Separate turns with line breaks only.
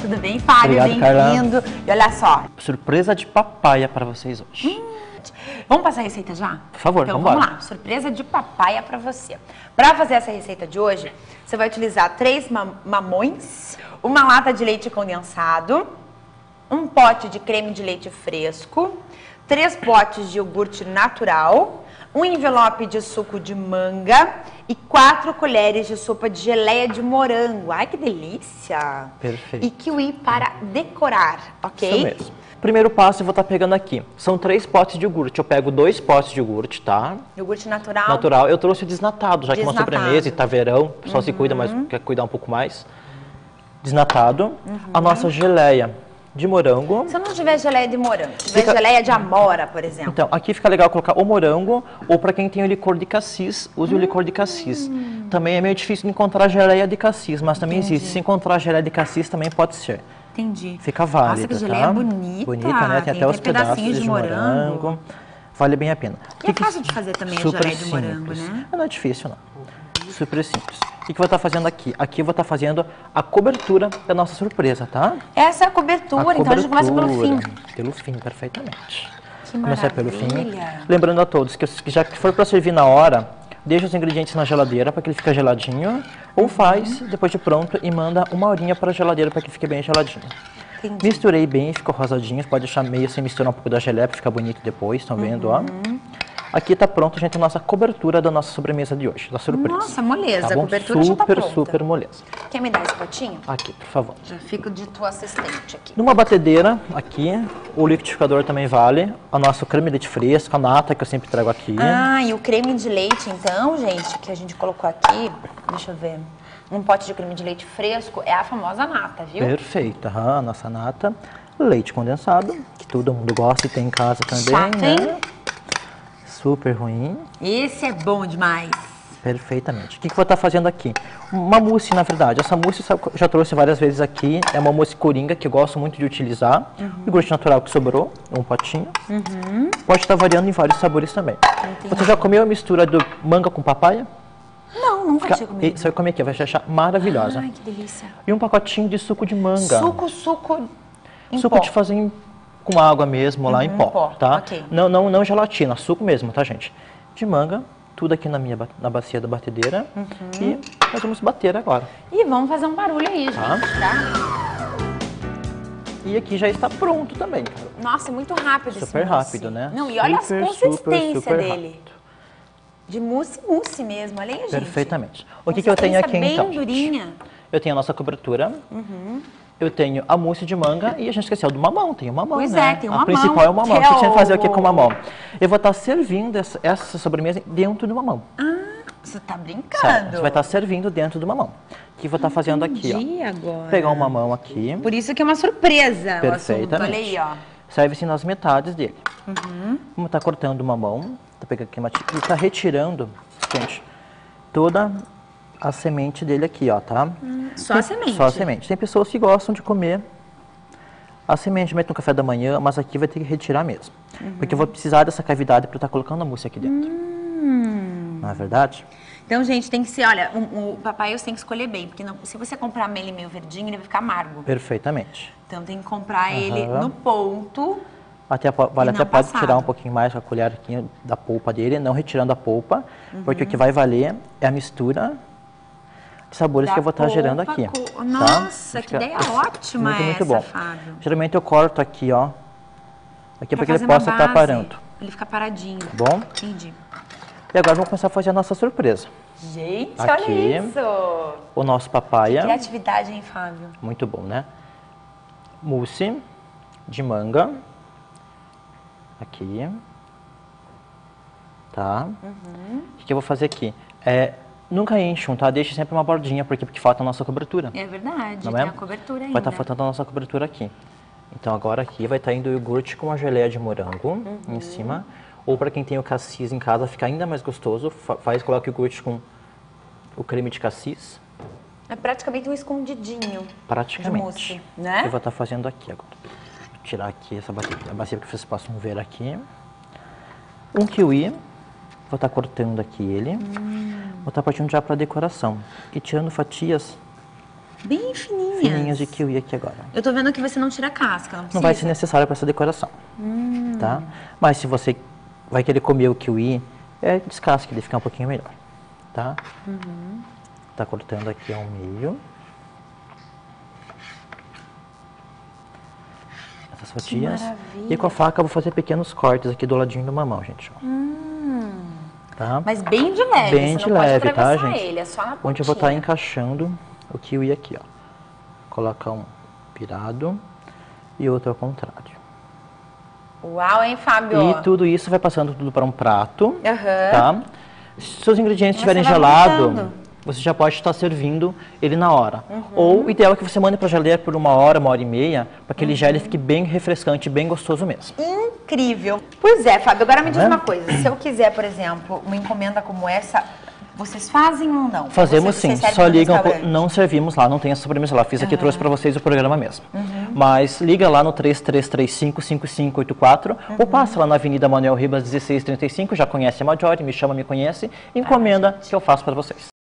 tudo bem, Fábio? Bem-vindo. E olha só.
Surpresa de papaya para vocês hoje.
Vamos passar a receita já?
Por favor,
então,
vamos
lá. Surpresa de papaya para você. Para fazer essa receita de hoje, você vai utilizar 3 mamões, uma lata de leite condensado, um pote de creme de leite fresco, 3 potes de iogurte natural, um envelope de suco de manga e 4 colheres de sopa de geleia de morango. Ai, que delícia!
Perfeito.
E kiwi para decorar, ok?
Isso mesmo. Primeiro passo eu vou estar pegando aqui. São 3 potes de iogurte. Eu pego 2 potes de iogurte, tá?
Iogurte natural?
Natural. Eu trouxe o desnatado, já que é uma sobremesa e tá verão. O pessoal se cuida, mas quer cuidar um pouco mais. Desnatado. A nossa geleia de morango.
Se eu não tiver geleia de morango, tiver geleia de amora, por exemplo.
Então, aqui fica legal colocar o morango, ou para quem tem o licor de cassis, use o licor de cassis. Também é meio difícil de encontrar geleia de cassis, mas também existe. Se encontrar geleia de cassis, também pode ser.
Entendi.
Fica válida,
Nossa, que geleia bonita.
Bonita, né? Tem até os pedacinhos de morango. Vale bem a pena.
E é fácil de fazer também a geleia de morango, né?
Não é difícil, não. Super simples. O que eu vou estar fazendo aqui? Aqui eu vou estar fazendo a cobertura da nossa surpresa, tá?
Essa é a cobertura, então a gente começa pelo fim.
Pelo fim, perfeitamente.
Que
começar pelo fim.
maravilha.
Lembrando a todos que já que for para servir na hora, deixa os ingredientes na geladeira para que ele fique geladinho. Ou faz, depois de pronto, e manda 1 horinha para a geladeira para que fique bem geladinho.
Entendi.
Misturei bem, ficou rosadinho. Pode deixar meio sem misturar um pouco da geleia para ficar bonito depois, estão vendo, ó? Aqui tá pronto, gente, a nossa cobertura da nossa sobremesa de hoje, da surpresa.
Nossa, moleza,
tá
a
bom?
cobertura já tá pronta.
Super moleza.
Quer me dar esse potinho?
Aqui, por favor.
Já fico de tua assistente aqui.
Numa batedeira, aqui, o liquidificador também vale. O nosso creme de leite fresco, a nata que eu sempre trago aqui.
Ah, e o creme de leite, então, gente, que a gente colocou aqui, deixa eu ver, um pote de creme de leite fresco, é a famosa nata, viu?
Perfeito, a nossa nata. Leite condensado, que todo mundo gosta e tem em casa também,
Chato,
né?
hein?
Super ruim.
Esse é bom demais.
Perfeitamente. O que eu vou estar fazendo aqui? Uma mousse, na verdade. Essa mousse eu já trouxe várias vezes aqui. É uma mousse coringa que eu gosto muito de utilizar. Iogurte natural que sobrou, um potinho. Pode estar variando em vários sabores também.
Entendi.
Você já comeu a mistura do manga com papaya?
Não, nunca tinha comido.
Você vai comer aqui, vai achar maravilhosa.
Ai, que delícia.
E um pacotinho de suco de manga.
Suco em
Suco
pó.
de fazer com água mesmo, lá em pó, tá?
ok.
Não gelatina, suco mesmo, tá, gente? De manga, tudo aqui na bacia da batedeira. E nós vamos bater agora.
E vamos fazer um barulho aí, gente,
Tá.
tá?
E aqui já está pronto também, cara.
Nossa, é muito rápido esse
Super
mousse.
rápido, né?
Não, e olha
Super,
a consistência
super
dele.
rápido.
De mousse mesmo, olha aí, gente.
Perfeitamente. O que eu tenho aqui,
Consistência
então?
bem durinha.
Eu tenho a nossa cobertura. Eu tenho a mousse de manga e a gente esqueceu do mamão. Tem o mamão,
Pois
né?
é, tem o
A
mamão,
principal é o mamão. O
que
que
é
a gente vai fazer
o-
aqui com o mamão? Eu vou estar servindo essa sobremesa dentro do mamão.
Você tá
Certo?
brincando.
Você vai estar servindo dentro do mamão. O que eu vou estar fazendo aqui, ó.
Entendi agora.
Pegar um mamão aqui.
Por isso que é uma surpresa o assunto.
Perfeitamente.
Olha aí, ó.
Serve-se nas metades dele. Vamos estar cortando o mamão. Tá pegando aqui e tá retirando, gente, toda a semente dele aqui, ó, tá?
Só a semente.
Só a semente. Tem pessoas que gostam de comer a semente, mete no café da manhã, mas aqui vai ter que retirar mesmo. Porque eu vou precisar dessa cavidade para estar colocando a mousse aqui dentro. Não é verdade?
Então, gente, tem que ser, olha, o papai tem que escolher bem, porque se você comprar ele meio verdinho, ele vai ficar amargo.
Perfeitamente.
Então tem que comprar ele no ponto.
Vale
não
até pode
passado.
tirar um pouquinho mais com a colher aqui da polpa dele, não retirando a polpa, porque o que vai valer é a mistura de sabores que eu vou estar gerando aqui.
Nossa,
tá?
que ideia ótima
muito
essa,
bom.
Fábio.
Geralmente eu corto aqui, ó. Aqui para que ele
fazer uma
possa estar
base,
parando.
Ele fica paradinho.
Tá bom?
Entendi.
E agora vamos começar a fazer a nossa surpresa.
Gente,
Aqui.
olha isso!
O nosso papaya.
Criatividade, hein, Fábio?
Muito bom, né? Mousse de manga. Aqui. Tá? O que eu vou fazer aqui? Nunca encham, tá? Deixe sempre uma bordinha, porque falta a nossa cobertura.
É verdade,
Não
tem
é?
a cobertura ainda.
Vai estar faltando a nossa cobertura aqui. Então agora aqui vai estar indo o iogurte com a geleia de morango em cima. Ou para quem tem o cassis em casa, fica ainda mais gostoso. Coloca o iogurte com o creme de cassis.
É praticamente um escondidinho
Praticamente.
de mousse, né?
Eu vou estar fazendo aqui agora. Vou tirar aqui essa bacia para que vocês possam ver aqui. Um kiwi. Vou estar cortando aqui ele. Vou estar partindo já para decoração. E tirando fatias
Bem fininhas.
Fininhas de kiwi aqui agora.
Eu tô vendo que você não tira a casca, não precisa.
Não vai ser necessário para essa decoração, tá? Mas se você vai querer comer o kiwi, descasque ele, fica um pouquinho melhor, tá? Tá cortando aqui ao meio. Essas fatias. E com a faca eu vou fazer pequenos cortes aqui do ladinho do mamão, gente. Ó. Tá?
Mas bem de leve,
bem
você
de
não
leve,
pode
tá,
atravessar
gente?
ele, é só na pontinha.
Onde eu vou estar encaixando o kiwi aqui, ó. Colocar um virado e outro ao contrário.
Uau, hein, Fábio?
E tudo isso vai passando tudo para um prato,
Aham.
tá? Se seus ingredientes estiverem
vai
gelados,
montando.
você já pode estar servindo ele na hora. Ou o ideal é que você mande para geleia por 1 hora e meia, para que ele gele e fique bem refrescante, bem gostoso mesmo.
Incrível. Pois é, Fábio, agora me diz
vendo?
uma coisa. Se eu quiser, por exemplo, uma encomenda como essa, vocês fazem ou não?
Fazemos
Vocês
sim,
servem
só
no
ligam,
restaurante?
não servimos lá, não tem essa sobremesa lá. Fiz aqui e trouxe para vocês o programa mesmo. Mas liga lá no 3335-5584 ou passa lá na Avenida Manuel Ribas 1635, já conhece a Majori, me chama, me conhece, encomenda que eu faço para vocês.